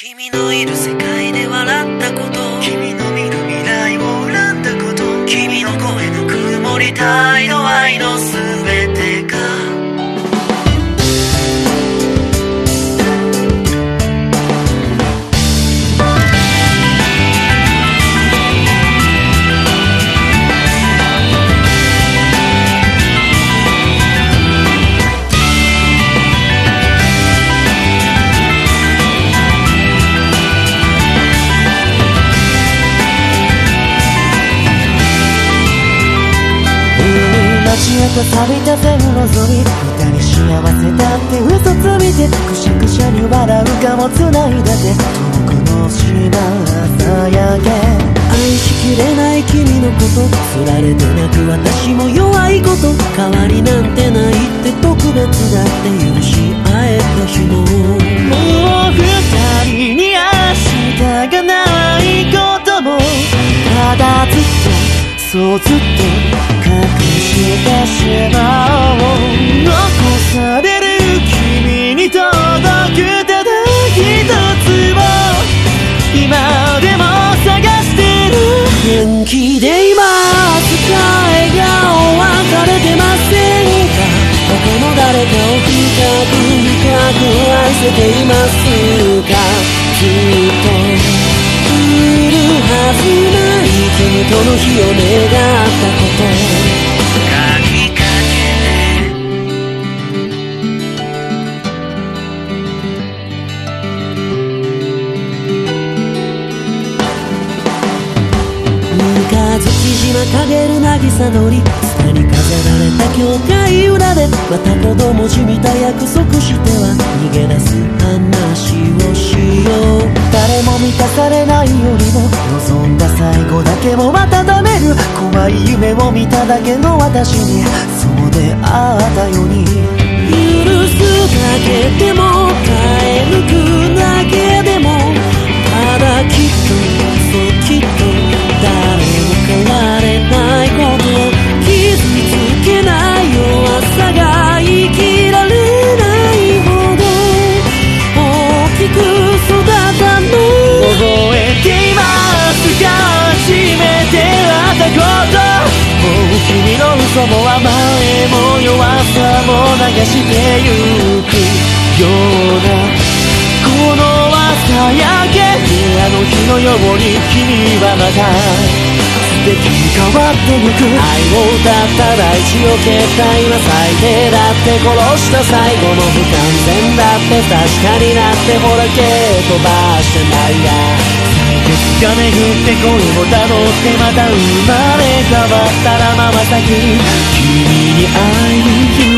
君のいる世界で笑ったこと、君の見る未来を恨んだこと、君の声ぬくもりたいの愛のすべてが鰻と錆びた線路沿い二人幸せだって嘘ついてくしゃくしゃに笑うかも繋いだて遠くの島朝焼け愛しきれない君のこと釣られてなく私も弱いこと変わりなんてないって特別だって許し合えた日ももう二人に明日がないこともただずっとそうずっと隠してしまおう残される君に届くただ一つを今でも探してる元気でいますか笑顔は枯れてませんか他の誰かを深く愛せていますかずっと来るはずない君との日を願ったこと月島陰る渚のり蔦に飾られた教会裏でまた子供じみた約束しては逃げ出す話をしよう誰も満たされないよりも望んだ最後だけもまたダメる怖い夢を見ただけの私にそうであったように許すだけでも耐え抜くだけでもただきっとそうきっと誰も変われないこと傷つけない弱さが生きられないほど大きく育ったの覚えていますか初めて会ったこともう君の嘘も甘えも弱さも流してゆくようなこの朝焼けあの日のように君はまた素敵に変わってゆく愛を歌った大地を蹴った今最低だって殺した最後の不完全だって確かになってほらけ飛ばしてないや採血が巡って恋をたどってまた生まれ変わったらまばたき君に会いに行く